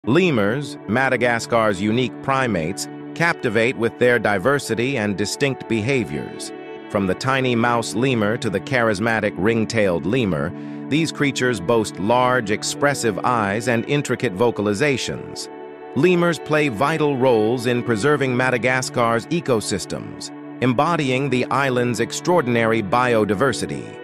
Lemurs, Madagascar's unique primates, captivate with their diversity and distinct behaviors. From the tiny mouse lemur to the charismatic ring-tailed lemur, these creatures boast large, expressive eyes and intricate vocalizations. Lemurs play vital roles in preserving Madagascar's ecosystems, embodying the island's extraordinary biodiversity.